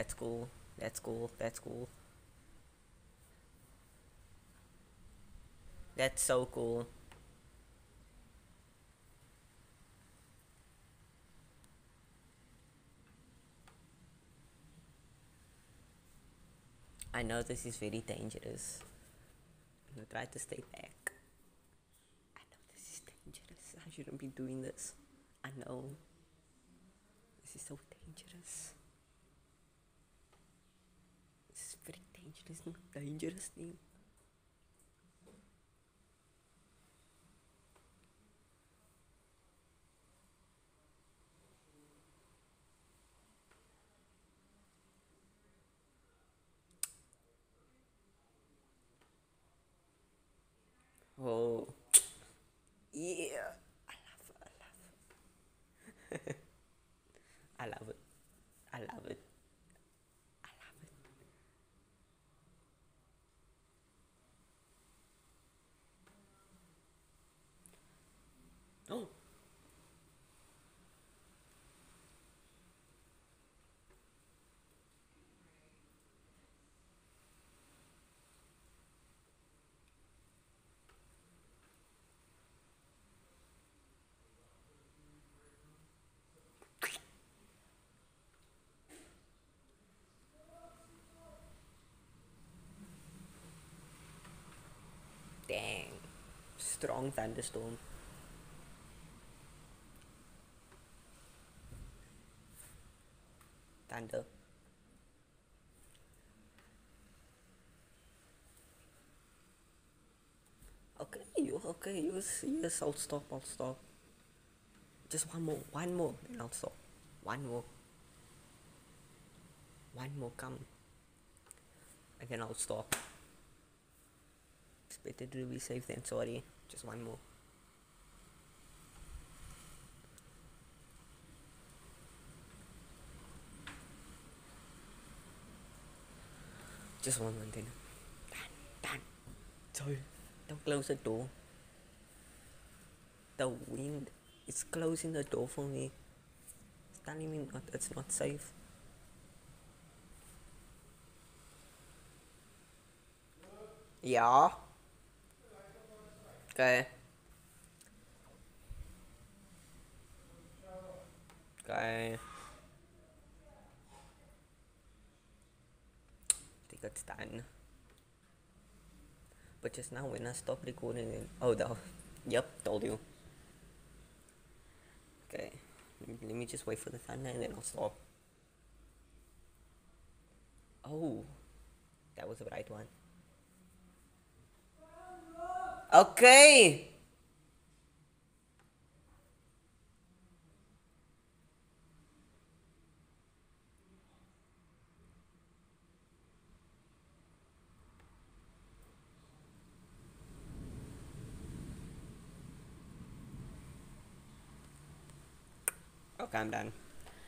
That's cool. That's cool. That's cool. That's so cool. I know this is very dangerous. I'm gonna try to stay back. I know this is dangerous. I shouldn't be doing this. I know. This is so dangerous. This is very dangerous. Dangerous thing. Oh. Yeah. I love it. I love it. I love it. Oh. Dang. Strong thunderstorm. Thunder. Yes, I'll stop. Just one more, then I'll stop. One more, come. And then I'll stop. It's better to be safe than sorry. Just one more. Just one more thing. Done. Sorry. Don't close the door. The wind is closing the door for me. It's telling me it's not safe. Yeah. Okay. Okay. I think it's done. But just now when I stopped recording, yep, told you. Okay, let me just wait for the thunder and then I'll stop. Oh, that was the right one. Okay. Okay, I'm done.